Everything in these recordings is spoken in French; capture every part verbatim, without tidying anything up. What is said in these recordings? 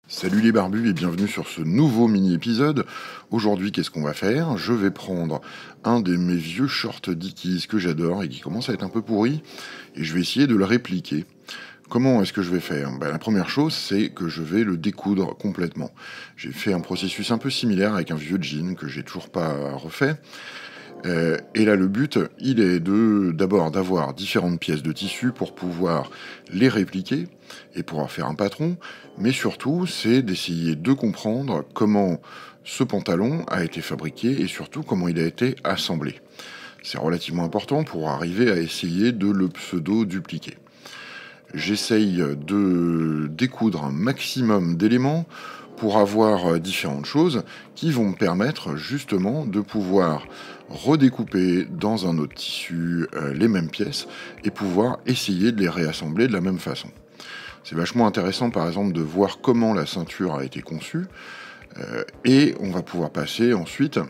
Salut les barbus et bienvenue sur ce nouveau mini-épisode. Aujourd'hui, qu'est-ce qu'on va faire? Je vais prendre un de mes vieux shorts Dickies que j'adore et qui commence à être un peu pourri, et je vais essayer de le répliquer. Comment est-ce que je vais faire? Ben, la première chose, c'est que je vais le découdre complètement. J'ai fait un processus un peu similaire avec un vieux jean que j'ai toujours pas refait. Euh, et là, le but, il est de d'abord d'avoir différentes pièces de tissu pour pouvoir les répliquer et pouvoir faire un patron, mais surtout, c'est d'essayer de comprendre comment ce pantalon a été fabriqué et surtout comment il a été assemblé. C'est relativement important pour arriver à essayer de le pseudo-dupliquer. J'essaye de découdre un maximum d'éléments pour avoir différentes choses qui vont me permettre justement de pouvoir redécouper dans un autre tissu euh, les mêmes pièces et pouvoir essayer de les réassembler de la même façon. C'est vachement intéressant par exemple de voir comment la ceinture a été conçue euh, et on va pouvoir passer ensuite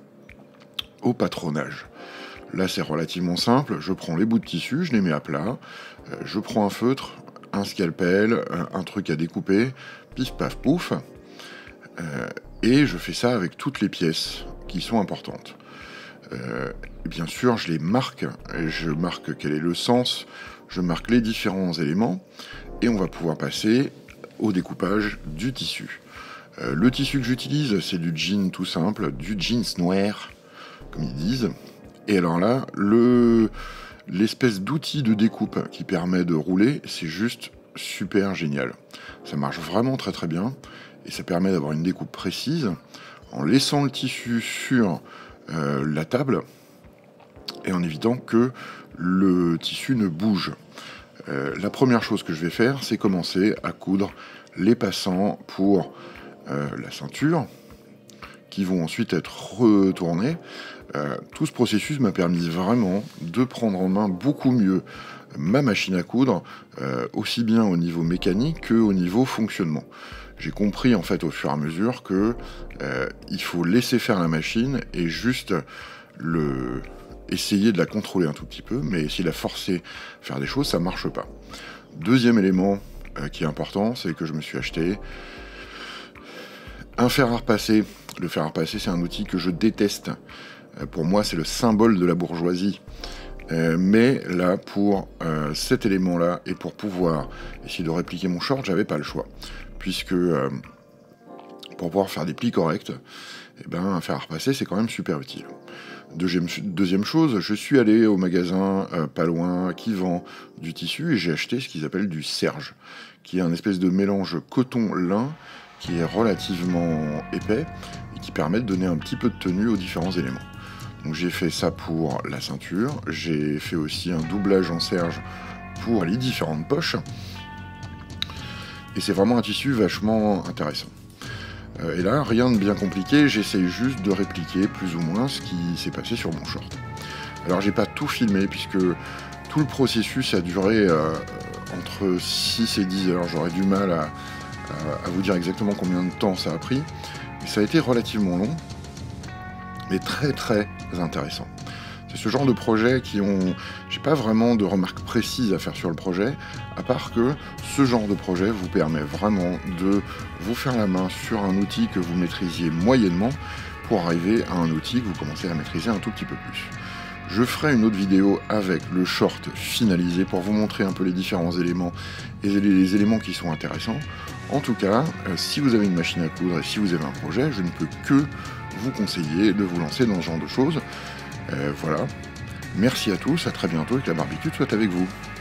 au patronage. Là, c'est relativement simple. Je prends les bouts de tissu, je les mets à plat. Euh, je prends un feutre, un scalpel, un, un truc à découper, pif paf pouf. Euh, et je fais ça avec toutes les pièces qui sont importantes. Euh, et bien sûr, je les marque. Je marque quel est le sens. Je marque les différents éléments. Et on va pouvoir passer au découpage du tissu. Euh, le tissu que j'utilise, c'est du jean tout simple, du jeans noir, comme ils disent. Et alors là, le, l'espèce d'outil de découpe qui permet de rouler, c'est juste super génial. Ça marche vraiment très très bien et ça permet d'avoir une découpe précise en laissant le tissu sur euh, la table et en évitant que le tissu ne bouge. Euh, la première chose que je vais faire, c'est commencer à coudre les passants pour euh, la ceinture qui vont ensuite être retournés. Euh, tout ce processus m'a permis vraiment de prendre en main beaucoup mieux ma machine à coudre, euh, aussi bien au niveau mécanique qu'au niveau fonctionnement. J'ai compris en fait au fur et à mesure que euh, il faut laisser faire la machine et juste le essayer de la contrôler un tout petit peu, mais essayer de la forcer à faire des choses, ça marche pas. Deuxième élément euh, qui est important, c'est que je me suis acheté un fer à repasser. Le fer à repasser, c'est un outil que je déteste. Euh, pour moi, c'est le symbole de la bourgeoisie. Euh, mais là, pour euh, cet élément-là, et pour pouvoir essayer de répliquer mon short, j'avais pas le choix. Puisque euh, pour pouvoir faire des plis corrects, eh ben, un fer à repasser, c'est quand même super utile. Deuxième, deuxième chose, je suis allé au magasin euh, pas loin qui vend du tissu et j'ai acheté ce qu'ils appellent du serge, qui est un espèce de mélange coton-lin qui est relativement épais et qui permet de donner un petit peu de tenue aux différents éléments. Donc j'ai fait ça pour la ceinture, j'ai fait aussi un doublage en serge pour les différentes poches, et c'est vraiment un tissu vachement intéressant. Euh, et là, rien de bien compliqué, j'essaye juste de répliquer plus ou moins ce qui s'est passé sur mon short. Alors j'ai pas tout filmé puisque tout le processus a duré euh, entre six et dix heures, j'aurais du mal à, à, à vous dire exactement combien de temps ça a pris, mais ça a été relativement long, mais très très intéressant. C'est ce genre de projet qui ont... J'ai pas vraiment de remarques précises à faire sur le projet, à part que ce genre de projet vous permet vraiment de vous faire la main sur un outil que vous maîtrisiez moyennement pour arriver à un outil que vous commencez à maîtriser un tout petit peu plus. Je ferai une autre vidéo avec le short finalisé pour vous montrer un peu les différents éléments et les éléments qui sont intéressants. En tout cas, euh, si vous avez une machine à coudre et si vous avez un projet, je ne peux que vous conseiller de vous lancer dans ce genre de choses. Euh, voilà. Merci à tous, à très bientôt et que la barbitude soit avec vous.